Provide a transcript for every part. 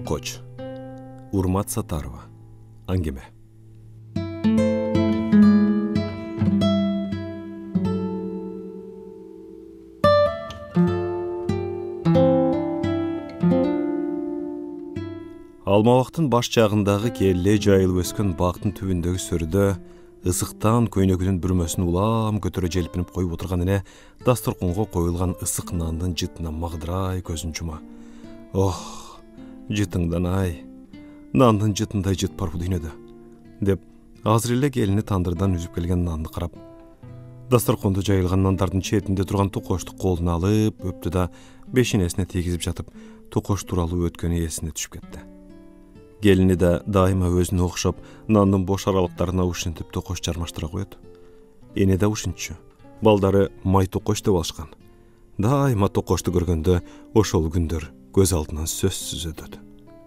Токоч. Урмат Сатарова. Аңгеме. Алмабақтың баш жағындағы келле жайылып өскен бақтың түбіндегі сөрді ысықтан көйнегінің бүрмесін улам көтере желпініп қойып отырғанына дастарқонға қойылған ысық нанның жытына мағдырай көзін жұма. Ох, жытыңдан ай, нанның жытындай жыт бар бұдайнеді, деп Азриле келіні тандырдан үзіп келген нанды қарап. Дастарқонда жайылған нандардың шетінде тұрған Тоқошты қолына алып, өпті да бешенесіне тегізіп жатып, Тоқош туралы өткені есіне түшіп кетті. Gelini de daima özünü okşap, nandın boş aralıklarına uşintip Tokoş jarmaştıra koydu. Ene de uşintçü. Baldarı May Tokoş dep alışkan. Daima Tokoştu görgende oşol gündür göz altından sözsüz ödödü.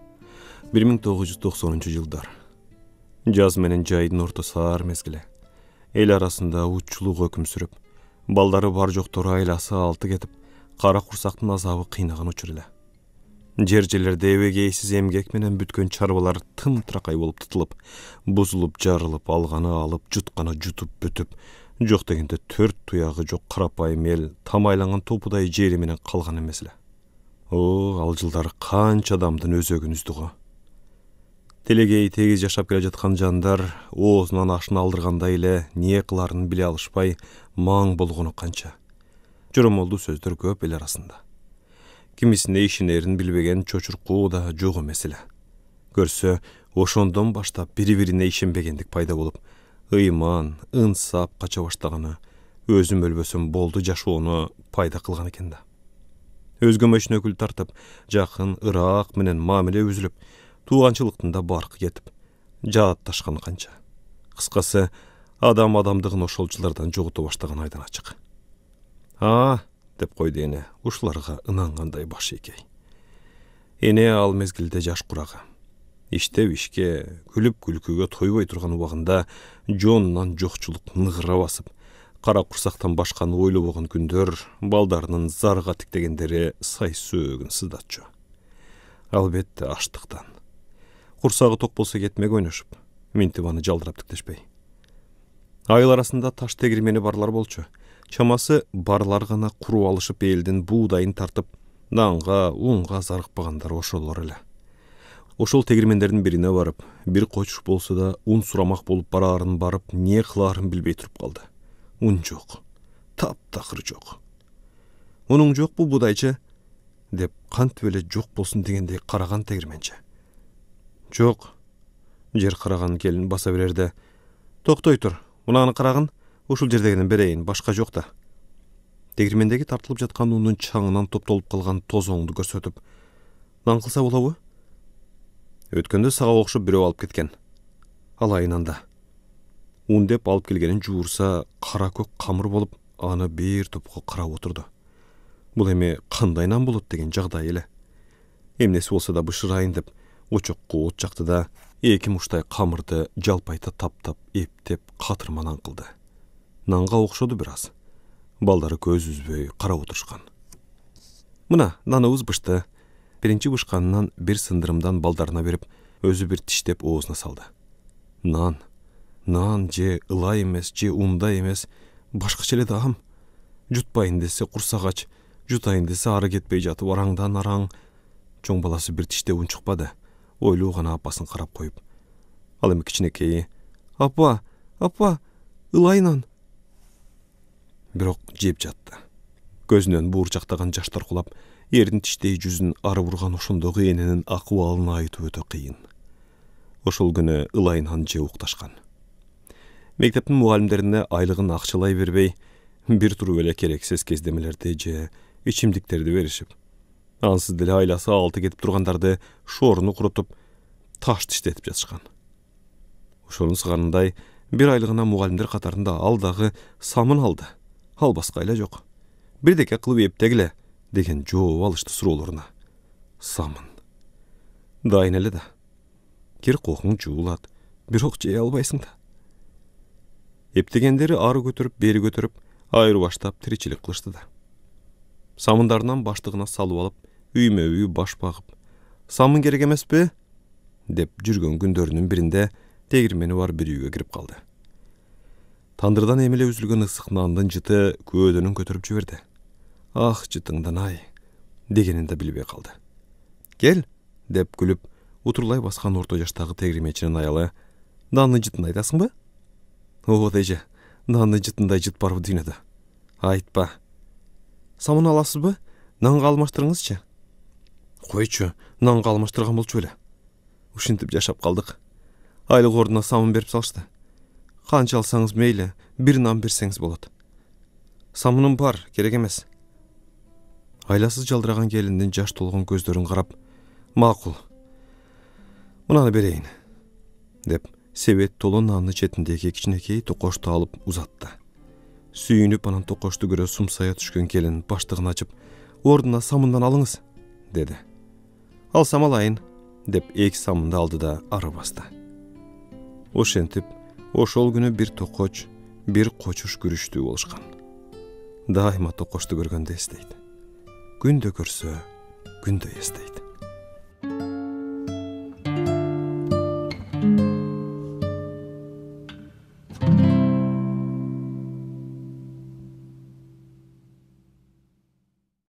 1990 yılдар. Jaz menen jaydın ortası ağır mezgili. El arasında uççuluk höküm sürüp, baldarı bar joktoru aylası altı ketip, kara kursақтың azabı kıynagan uçur ile. Жержелерде эбегейсиз эмгек менен бүткөн чарбалар тым-тыракай болуп тутулуп, бузулуп, жарылып, алганы алып, жутканы жутуп бүтүп, жок дегенде 4 туягы жок карапайым эл тамайланган топудай жери менен калган эмес эле. О, ал жылдары канча адамдын өзөгүн үздү го. Телегей тегиз жашап келе жаткан жандар оозунан ашын алдыргандай эле не кыларын биле алышпай маң болгону канча. Жоромолду сөздөр көп эл арасында. Kimisinde işinerin bilbegen çoçurquu da жоғы mesele. Görse, oşondan başta biri-birine işenbegendik payda bolup, ıйман, ınsap kaça baştağını, özüm ölbösüm boldu jaşoonu payda kılgan eken da. Özgömeşin ökül tartıp, jakın, ırak menen mamile üzülüp, tuğançılıktında barkı getip, jaat taşkanı kança. Kıskası, adam adamdığın oşolçulardan joğutu baştağın aydan açık. Dep koydu ene, uşlarga ınanganday başı ekey. Ene al mezgilde jaş kurağı. İşte işke, gülüp-gülküge toybay turgan ubagında jonundan jokçuluk nıgıra basıp, kara kursaktan başkanı oylu boğun gündür, baldarının zarga tiktегендери say sögün sızdatçı. Albette açtıktan. Kursağı tok bolsa ketmek oynaşıp, mintivanı jaldırap tiktешпей. Ayıl arasında taş tegirmeni barlar bolçu. Çaması barlar gana kuru alışıp elden buğdayın tartıp, nanga, unga zarıkpagandar oşollar ele. Oşol tegirmenlerin birine varıp, bir koç bolsa da un suramak bolup bararın barıp, niye kıların bilbey turup kaldı. Un jok, tap-takır jok. Onun jok bu buğdaycı, dep kant böyle jok bolsun degende karagan tegirmençe. Jok, jer karagan gelin basa bererde, toktoy tur, unağını karagan, Uşul жердегенен берейин, башка жок да. Tegirmendegi тартылып жаткан унун чаңынан топтолуп калган тозоңду көрсөтүп, нан кылса болобу? Өткөндө сага окшоп бирөө алып кеткен. Алайынан да. Un деп алып келгенин жуурса, кара көк камыр болуп, аны бир топко карап отурду. Бул эми кандай нан болот деген жагдай эле. Эмнеси болсо да бышырайын деп, очокко от жакты да, эки муштай камырды жалпайта таптап, эптеп, катырманан кылды. Нанга окшоду бираз. Балдары көз үзбөй карап отурушкан. Мына наныбыз бышты. Биринчи бышканынан бир сындырымдан балдарына берип, өзү бир тиштеп оозуна салды. Нан же ылай эмес, же ундай эмес, башкача эле дагам. Жутпайын десе курсак ач, жутайын десе ары кетпей жатып араңдан араң. Чоң баласы бир тиштеп ун чыкпады. Ойлуу гана апасын карап коюп. Ал эми кичинекейи: "Апа, ылайнан." Бирок жеп жатты. Көзүнөн буурчактаган жаштар кулап, эрдин тиштей жүзүн ары бурган ошондогу эненин акыбалын айтып өтө кыйын. Ошол күнү ылайнан же укташкан. Мектептин мугалимдерине айлыгын акчалай бербей, бир туруп эле керексиз кездемелерди же ичимдиктерди беришип, ансыз деле айласы алты кетип тургандарды шооруну курутуп, таш тиштетип жатышкан. Ошонун сыгарындай бир айлыгына мугалимдер катарында ал дагы самын алды. Ал басқа айла жоқ. Бірдеке қылып ептегіле, деген жооп алышты суроолоруна. Самын. Дайын эле да. Кир қоқың жуулат, бирок жей албайсың да. Ептегендери ары көтөрүп, бери көтөрүп, айры баштап тиричилик кылышты да. Самындарынан баштыгына салып алып, үймө-үй баш багып, Самын керек емес пе? Деп жүргөн күндөрүнүн биринде тегирмени бар bir үйгө кирип калды. Тандырдан эмеле үзүлгөн ысык нандын жыты көөдөнүн көтөрүп жиберди. Ах, жытыңдан ай, дегенин да билбей калды. Кел, деп күлүп, утурлай баскан орто жаштагы тегирмечинин аялы, нанны жытын айтасыңбы? Ого эже, нанны жытындай жыт барбы дүйнөдө? Айтпа. Самын аласызбы? Нанга алмаштырыңызчы. Койчу, нанга алмаштырган болчу эле. Ушинтип жашап калдык. Айлык ордуна самын берип салышты. Канча алсаңыз мейли, бир нан берсеңиз болот. Самыным бар, керек эмес. Айласыз жалдыраган келиндин жаш толгон көздөрүн карап, макул. Мунаны берейин, деп себет толу нанны четиндеги кичинекей токошту алып узатты. Сүйүнүп анан токошту көрө сумсая түшкөн келин баштыгын ачып, ордуна самындан алыңыз, деди. Алсам алайын, деп эки самынды алды да ары басты. Ошентип, ошол күнү бир токоч, бир кочуш күрүштүү болушкан. Дайыма токошту көргөндө эстейт. Күндө көрсө, күндө эстейт.